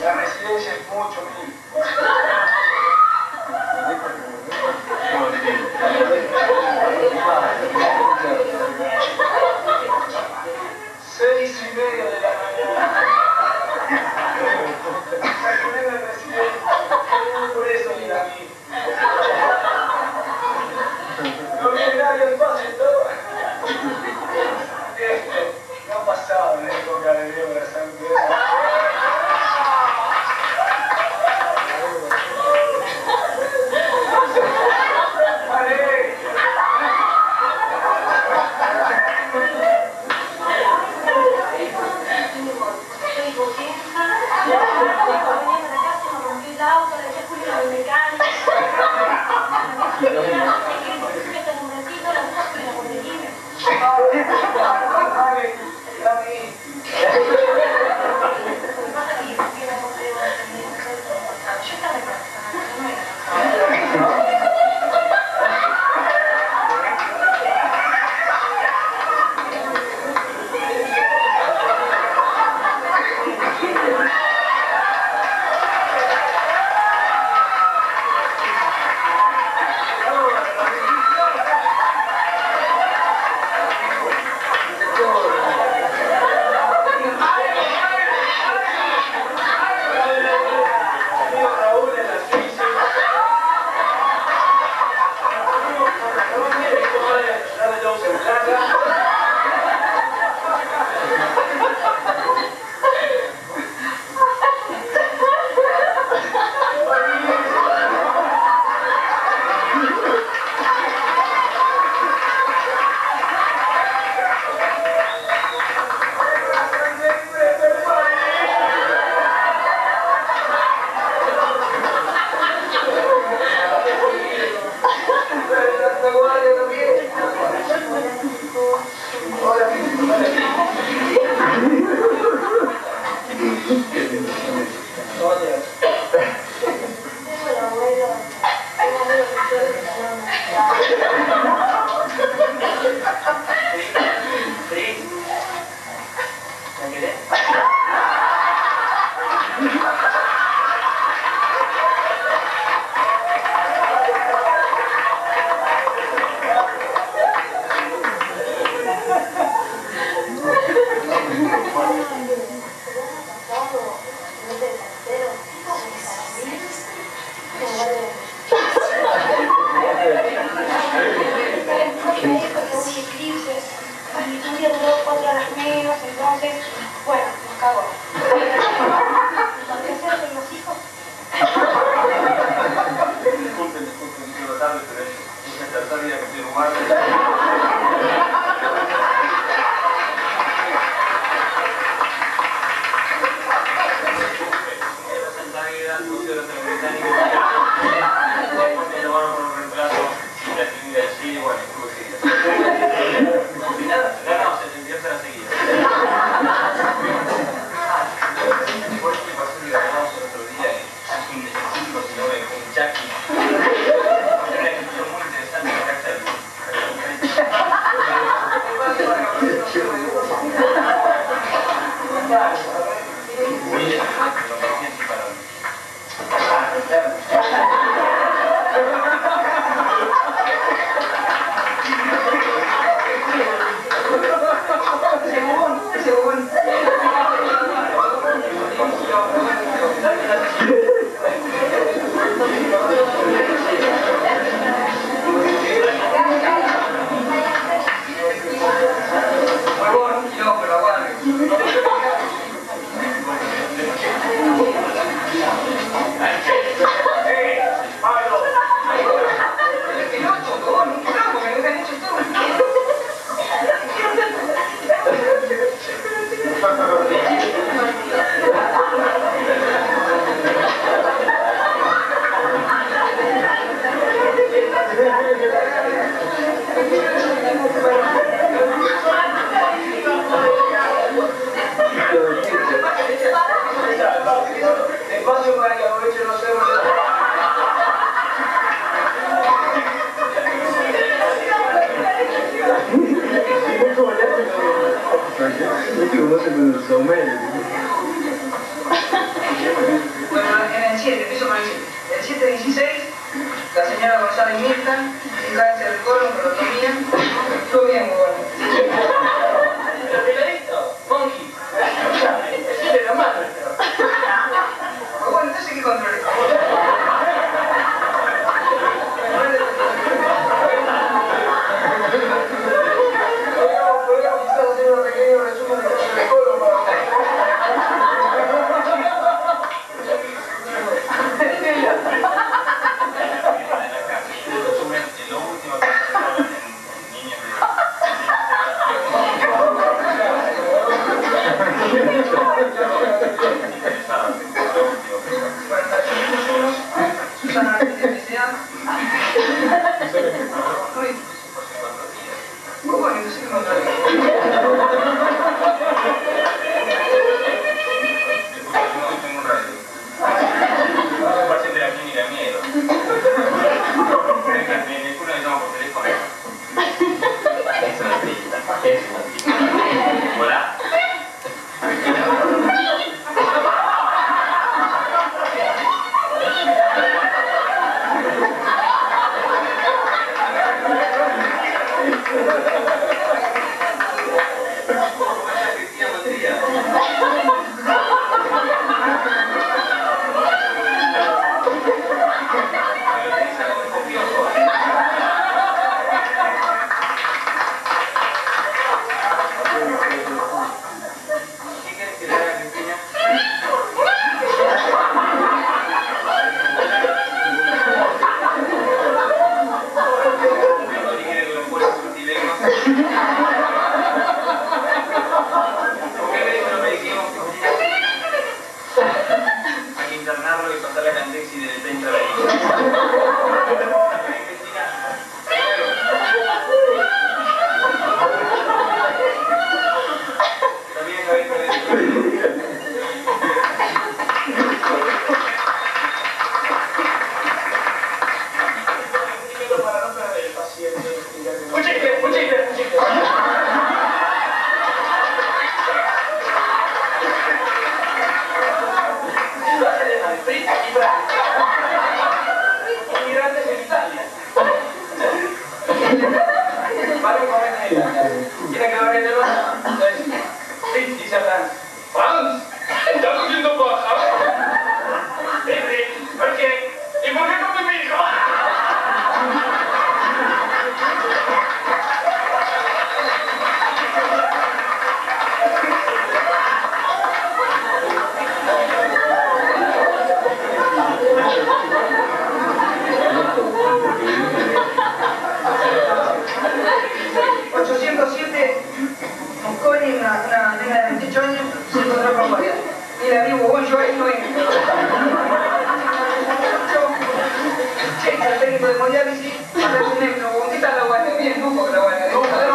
La residencia es mucho mil. Seis y media de la mañana. Calculé la residencia. Por eso vine aquí. No viene nadie en paz en todo. No ha pasado en época de Dios la sangre. Uno se me lo pasada invicta, un cáncer del colon, colotomía. Estuvo bien, muy bueno. ¿Pero peladito? ¿Monkey? Sí, de la mano. Muy bueno, entonces ¿qué control es? Podríamos quizás hacer un pequeño resumen de cáncer del colon para... Susana Artificial. Muy bueno, entonces ¿qué control es? Un paciente de la clínica miedo. En el culo le llamo por teléfono. Es una pista. Hola. Hay que internarlo y pasar la cantexi del pecho a la isla. También acabé con el... Para no perder el paciente. Un chiste. Inmigrantes en Italia. Vale, un momento en Italia. ¿Quiere que lo haga de nuevo? Sí, dice Franz. ¡Franz! ¡Estás haciendo paja! ¿Por qué? ¿Y por qué come mi hijo? Mosconi, una nena de 28 años, se encontró con María. Y la digo, bueno, yo ahí no entro. El técnico de hemodiálisis, hacer un neutro, ¿qué tal la guardia? Bien, no, porque la guardia.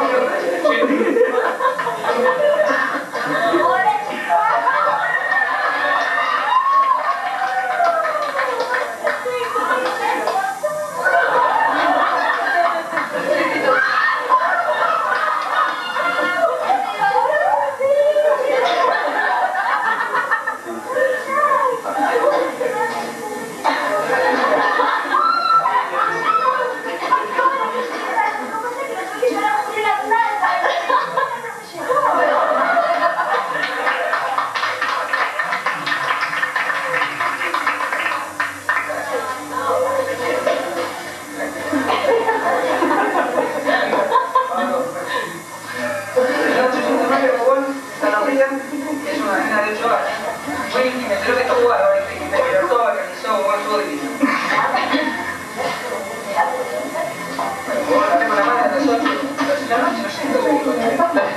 Es una nena de 8 años. Muy y me enteró que está jugando, y me libertó, organizó, bueno, todo divino. Bueno, tengo la mano a las 8 de la noche, no sé, entonces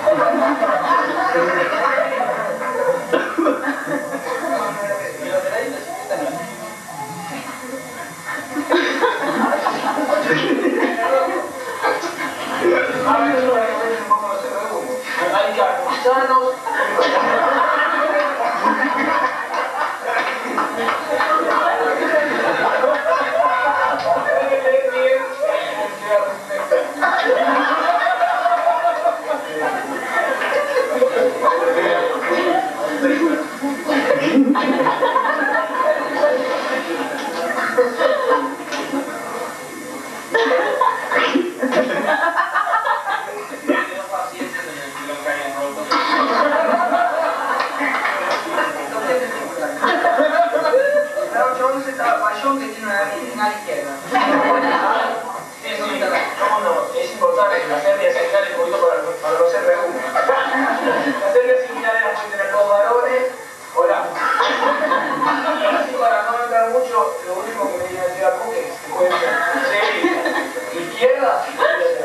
corazón que tiene una izquierda. Sí, sí, cómo no, es importante que las hernias inguinales, un poquito para los RU. Las hernias inguinales las pueden tener dos varones o la mujer. Así para no entrar mucho, lo único que me viene a decir a Coque es que pueden ser izquierda y derecha.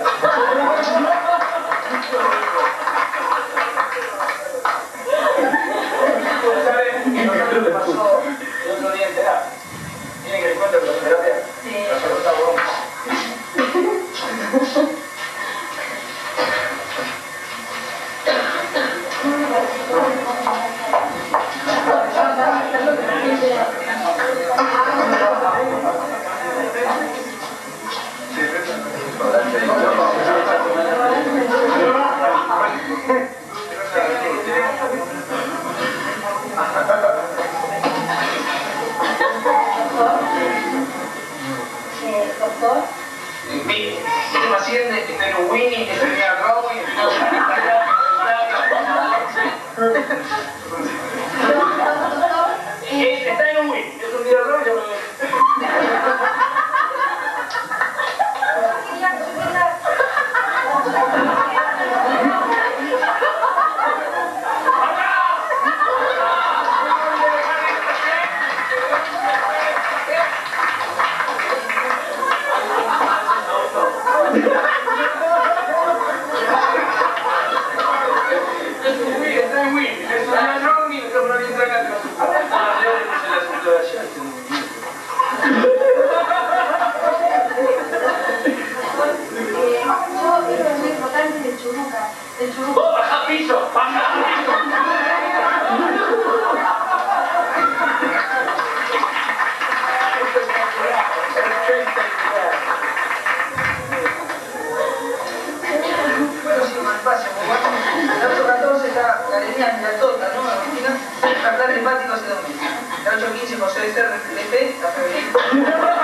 ¿Saben lo que pasó el otro día en terapia? Tienen que les cuento que la terapia la segunda broma. Doctor. Mi paciente está en un Winnie, que sería Robin. Está en un Winnie, es un día Robin, yo me lo ¡baja piso! ¡Baja piso! Bueno, sí, más fácil. El 814 está Galería Miratota, ¿no? Argentina. El plan hepático hace 2 meses. El 815 José de Ser, DP, está febrero.